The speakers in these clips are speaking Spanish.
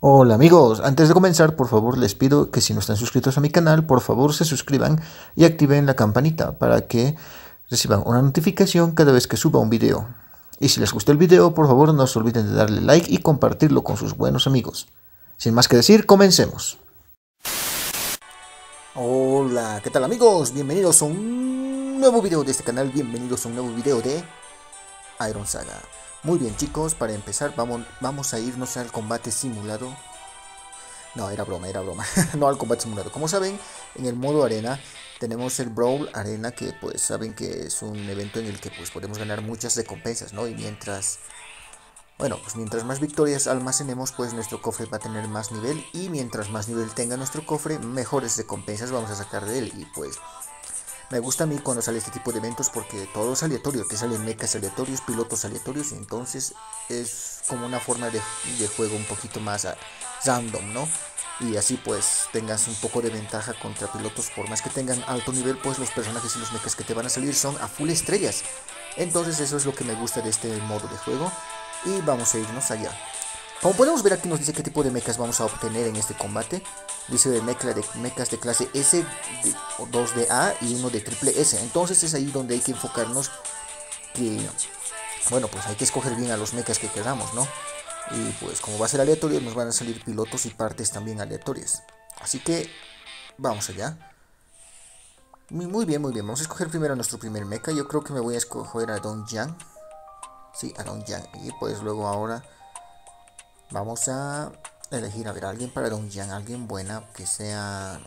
Hola amigos, antes de comenzar por favor les pido que si no están suscritos a mi canal por favor se suscriban y activen la campanita para que reciban una notificación cada vez que suba un video. Y si les gustó el video por favor no se olviden de darle like y compartirlo con sus buenos amigos. Sin más que decir, comencemos. Hola, ¿qué tal amigos? Bienvenidos a un nuevo video de este canal, bienvenidos a un nuevo video de Iron Saga. Muy bien chicos, para empezar vamos a irnos al combate simulado. No, era broma, no al combate simulado. Como saben, en el modo arena tenemos el Brawl Arena, que pues saben que es un evento en el que pues podemos ganar muchas recompensas, ¿no? Y mientras más victorias almacenemos, pues nuestro cofre va a tener más nivel. Y mientras más nivel tenga nuestro cofre, mejores recompensas vamos a sacar de él. Y pues me gusta a mí cuando sale este tipo de eventos porque todo es aleatorio, te salen mechas aleatorios, pilotos aleatorios, y entonces es como una forma de juego un poquito más random, ¿no? Y así pues tengas un poco de ventaja contra pilotos, por más que tengan alto nivel, pues los personajes y los mechas que te van a salir son a full estrellas. Entonces eso es lo que me gusta de este modo de juego y vamos a irnos allá. Como podemos ver aquí nos dice qué tipo de mechas vamos a obtener en este combate. Dice de mechas de clase S, 2 de A y uno de triple S. Entonces es ahí donde hay que enfocarnos que, bueno, pues hay que escoger bien a los mechas que queramos, ¿no? Y pues como va a ser aleatorio nos van a salir pilotos y partes también aleatorias. Así que vamos allá. Muy bien, vamos a escoger primero a nuestro primer mecha. Yo creo que me voy a escoger a Don Yang. Sí, a Don Yang. Y pues luego ahora vamos a elegir a ver a alguien para Don Yang, alguien buena que sea.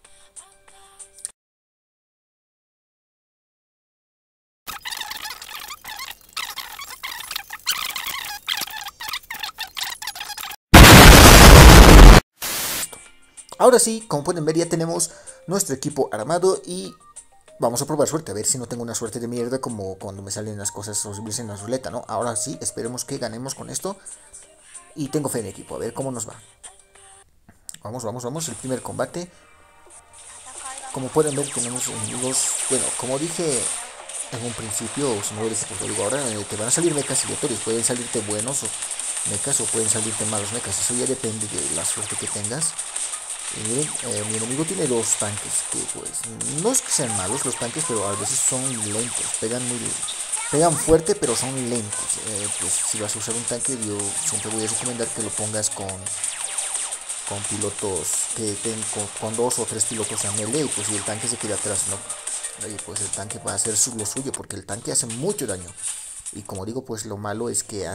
Ahora sí, como pueden ver ya tenemos nuestro equipo armado y vamos a probar suerte, a ver si no tengo una suerte de mierda como cuando me salen las cosas horribles en la ruleta, ¿no? Ahora sí, esperemos que ganemos con esto y tengo fe en equipo, a ver cómo nos va. Vamos, el primer combate. Como pueden ver tenemos enemigos, bueno, como dije en un principio, si no lo dije pues lo digo ahora, te van a salir mechas aleatorios, pueden salirte buenos mechas o pueden salirte malos mechas, eso ya depende de la suerte que tengas. Y miren, mi enemigo tiene dos tanques que pues no es que sean malos los tanques, pero a veces son lentos, pegan fuerte pero son lentos. Pues si vas a usar un tanque yo siempre voy a recomendar que lo pongas con pilotos que estén con dos o tres pilotos a melee, y pues si el tanque se queda atrás, no, y pues el tanque va a hacer lo suyo porque el tanque hace mucho daño. Y como digo, pues lo malo es que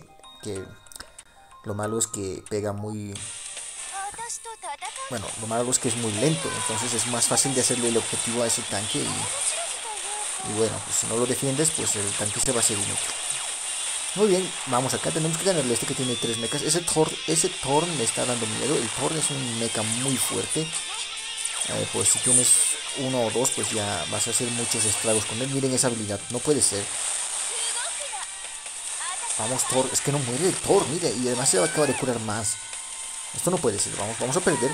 pega muy. Bueno, lo malo es que es muy lento, entonces es más fácil de hacerle el objetivo a ese tanque y bueno, pues si no lo defiendes, pues el tanque se va a hacer inútil. Muy bien, vamos acá, tenemos que ganarle a este que tiene 3 mechas. Ese Thor me está dando miedo, el Thor es un mecha muy fuerte. Pues si tienes uno o dos, pues ya vas a hacer muchos estragos con él. Miren esa habilidad, no puede ser. Vamos Thor, es que no muere el Thor, mire, y además se acaba de curar más. Esto no puede ser, vamos a perder.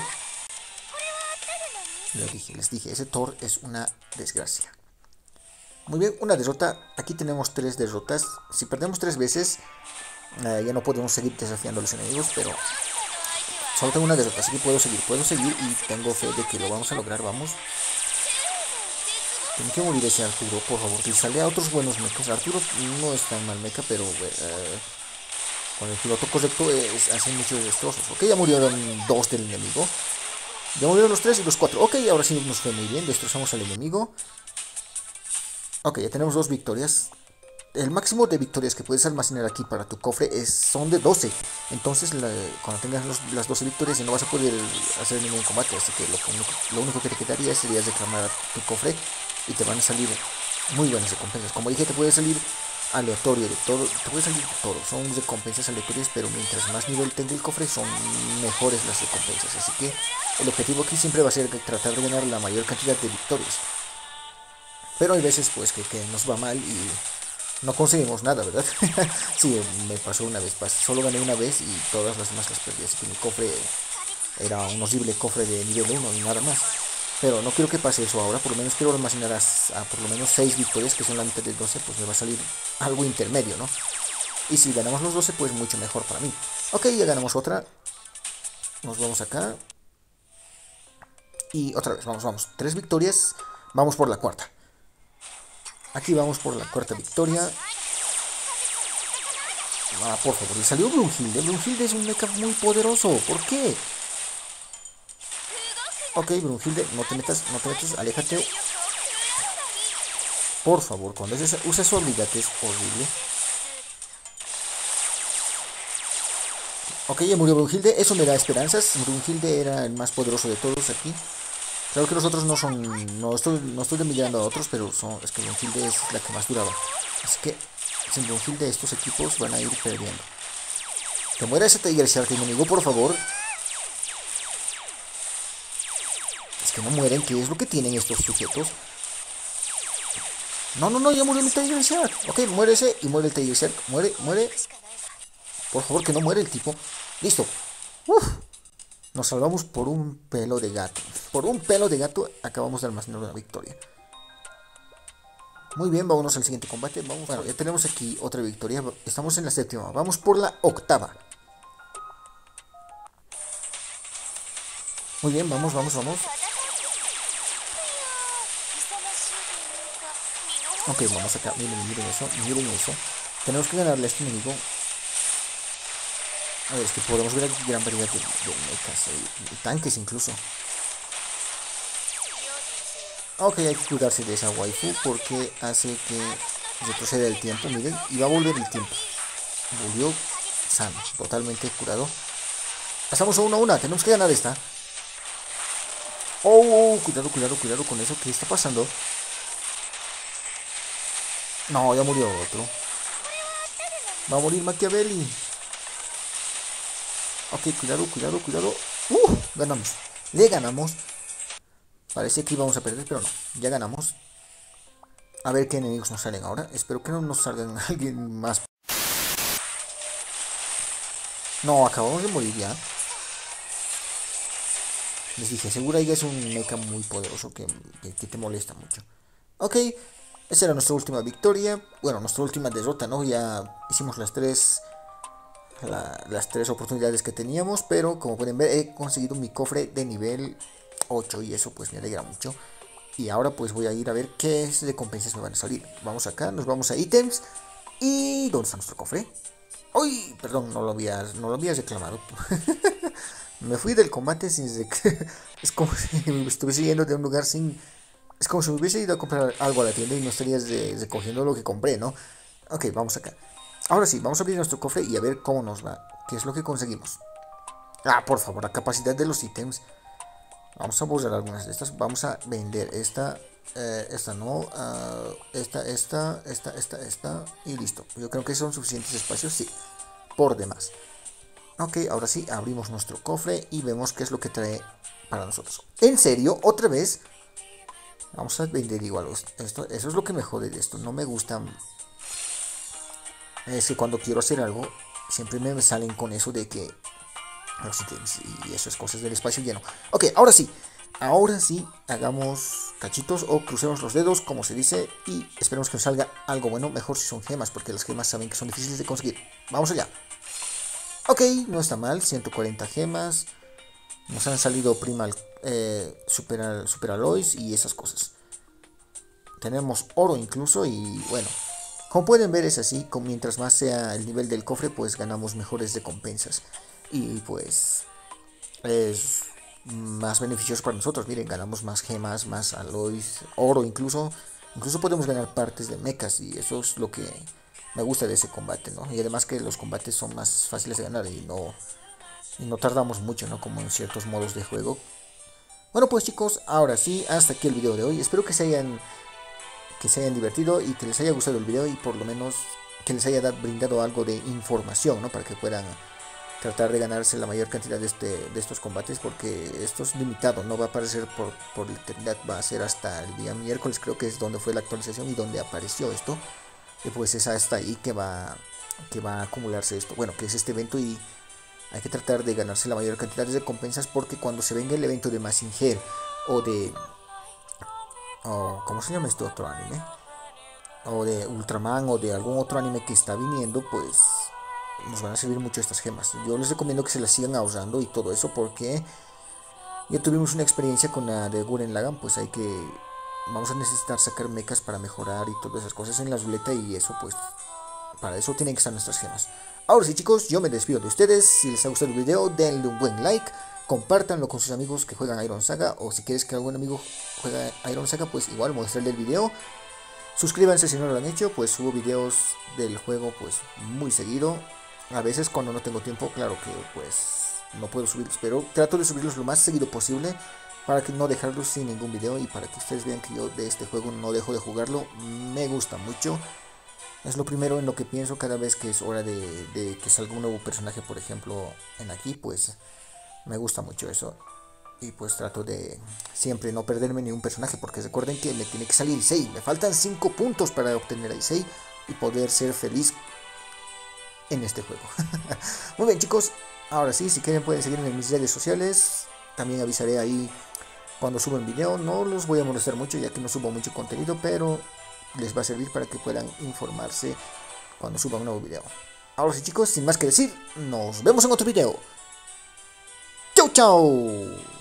Les dije, ese Thor es una desgracia. Muy bien, una derrota. Aquí tenemos 3 derrotas. Si perdemos 3 veces, ya no podemos seguir desafiando a los enemigos, pero solo tengo una derrota, así que puedo seguir y tengo fe de que lo vamos a lograr, vamos. Tengo que morir ese Arturo, por favor, que sale a otros buenos mechas. Arturo no es tan mal mecha, pero con el piloto correcto hace muchos destrozos. Ok, ya murieron 2 del enemigo. Ya murieron los 3 y los 4. Ok, ahora sí nos fue muy bien, destrozamos al enemigo. Ok, ya tenemos 2 victorias. El máximo de victorias que puedes almacenar aquí para tu cofre son de 12. Entonces cuando tengas las 12 victorias ya no vas a poder hacer ningún combate. Así que lo único que te quedaría sería reclamar tu cofre y te van a salir muy buenas recompensas. Como dije, te puede salir aleatorio de todo. Te puede salir de todo. Son recompensas aleatorias, pero mientras más nivel tenga el cofre son mejores las recompensas. Así que el objetivo aquí siempre va a ser tratar de ganar la mayor cantidad de victorias. Pero hay veces pues que nos va mal y no conseguimos nada, ¿verdad? Sí, me pasó una vez, solo gané una vez y todas las demás las perdí. Así que mi cofre era un horrible cofre de nivel 1 y nada más. Pero no quiero que pase eso ahora, por lo menos quiero almacenar a por lo menos 6 victorias, que son la mitad de 12, pues me va a salir algo intermedio, ¿no? Y si ganamos los 12, pues mucho mejor para mí. Ok, ya ganamos otra. nos vamos acá. Y otra vez, vamos. 3 victorias. Vamos por la cuarta. Aquí vamos por la cuarta victoria. Ah, por favor, le salió Brunhilde. Brunhilde es un mecha muy poderoso. ¿Por qué? Ok, Brunhilde, no te metas, aléjate. Por favor, cuando usa su habilidad es horrible. Ok, ya murió Brunhilde, eso me da esperanzas. Brunhilde era el más poderoso de todos aquí. Claro que los otros no son, no estoy demillando a otros, pero es que Brunhilde es la que más duraba. Así que sin Brunhilde estos equipos van a ir perdiendo. Que muera ese Tiger Shark enemigo, por favor. Es que no mueren, ¿qué es lo que tienen estos sujetos? No, ya murió mi Tiger Shark. Ok, muere ese y muere el Tiger Shark. Muere. Por favor, que no muere el tipo. Listo. Uf. Nos salvamos por un pelo de gato. Por un pelo de gato acabamos de almacenar una victoria. Muy bien, vámonos al siguiente combate. Bueno, ya tenemos aquí otra victoria. Estamos en la 7ª. Vamos por la 8ª. Muy bien, vamos. Ok, vamos acá. Miren eso. Tenemos que ganarle a este enemigo. A ver, es que podemos ver aquí gran variedad de mechas y tanques incluso. Ok, hay que cuidarse de esa waifu porque hace que retroceda el tiempo, miren, y va a volver el tiempo. Volvió sano, totalmente curado. Pasamos a 1-1, tenemos que ganar esta. Oh, cuidado con eso, ¿qué está pasando? No, ya murió otro. Va a morir Machiavelli. Ok, cuidado. Ganamos. Le ganamos. Parece que íbamos a perder, pero no. Ya ganamos. A ver qué enemigos nos salen ahora. Espero que no nos salgan alguien más. No, acabamos de morir ya. Les dije, seguro ahí es un mecha muy poderoso que te molesta mucho. Ok, esa era nuestra última victoria. Bueno, nuestra última derrota, ¿no? Ya hicimos las tres oportunidades que teníamos, pero como pueden ver he conseguido mi cofre de nivel 8 y eso pues me alegra mucho. Y ahora pues voy a ir a ver qué recompensas me van a salir. Vamos acá, nos vamos a ítems. ¿Y dónde está nuestro cofre? ¡Uy! Perdón, no lo habías reclamado. Me fui del combate sin... Es como si me estuviese yendo de un lugar sin... Es como si me hubiese ido a comprar algo a la tienda y no estarías recogiendo lo que compré, ¿no? Ok, vamos acá. Ahora sí, vamos a abrir nuestro cofre y a ver cómo nos va. ¿Qué es lo que conseguimos? Ah, por favor, la capacidad de los ítems. Vamos a borrar algunas de estas. Vamos a vender esta. Esta no. Esta. Y listo. Yo creo que son suficientes espacios. Sí. Por demás. Ok, ahora sí, abrimos nuestro cofre y vemos qué es lo que trae para nosotros. En serio, otra vez. Vamos a vender igual esto. Eso es lo que me jode de esto. No me gusta. Es que cuando quiero hacer algo, siempre me salen con eso de que los ítems y eso es cosas del espacio lleno. Ok, ahora sí, hagamos cachitos o crucemos los dedos, como se dice, y esperemos que nos salga algo bueno. Mejor si son gemas, porque las gemas saben que son difíciles de conseguir. Vamos allá. Ok, no está mal, 140 gemas. Nos han salido primal, super alloys y esas cosas. Tenemos oro incluso y bueno. Como pueden ver es así, mientras más sea el nivel del cofre, pues ganamos mejores recompensas. Y pues es más beneficioso para nosotros. Miren, ganamos más gemas, más alloys, oro incluso. Incluso podemos ganar partes de mechas y eso es lo que me gusta de ese combate, ¿no? Y además que los combates son más fáciles de ganar y no tardamos mucho, ¿no? Como en ciertos modos de juego. Bueno pues chicos, ahora sí, hasta aquí el video de hoy. Espero que se hayan divertido y que les haya gustado el video y por lo menos que les haya brindado algo de información, ¿no? Para que puedan tratar de ganarse la mayor cantidad de estos combates, porque esto es limitado, no va a aparecer por la eternidad, va a ser hasta el día miércoles, creo que es donde fue la actualización y donde apareció esto. Y pues es hasta ahí que va a acumularse esto, bueno, que es este evento, y hay que tratar de ganarse la mayor cantidad de recompensas, porque cuando se venga el evento de Mazinger o de... ¿cómo se llama este otro anime? O de Ultraman o de algún otro anime que está viniendo, pues nos van a servir mucho estas gemas. Yo les recomiendo que se las sigan ahorrando y todo eso, porque ya tuvimos una experiencia con la de Gurren Lagann, pues hay que... Vamos a necesitar sacar mechas para mejorar y todas esas cosas en la ruleta, y eso pues... Para eso tienen que estar nuestras gemas. Ahora sí, chicos, yo me despido de ustedes. Si les ha gustado el video, denle un buen like. Compártanlo con sus amigos que juegan Iron Saga. O si quieres que algún amigo juegue Iron Saga, pues igual mostrarle el video. Suscríbanse si no lo han hecho, pues subo videos del juego pues muy seguido. A veces cuando no tengo tiempo, claro que pues no puedo subirlos, pero trato de subirlos lo más seguido posible para que no dejarlos sin ningún video, y para que ustedes vean que yo de este juego no dejo de jugarlo. Me gusta mucho. Es lo primero en lo que pienso cada vez que es hora de que salga un nuevo personaje, por ejemplo, en aquí, pues me gusta mucho eso. Y pues trato de siempre no perderme ni un personaje, porque recuerden que me tiene que salir Issei. Me faltan 5 puntos para obtener a Issei y poder ser feliz en este juego. Muy bien, chicos, ahora sí, si quieren pueden seguirme en mis redes sociales. También avisaré ahí cuando suba un video. No los voy a molestar mucho ya que no subo mucho contenido, pero les va a servir para que puedan informarse cuando suba un nuevo video. Ahora sí, chicos, sin más que decir, nos vemos en otro video. ¡Chau, chau!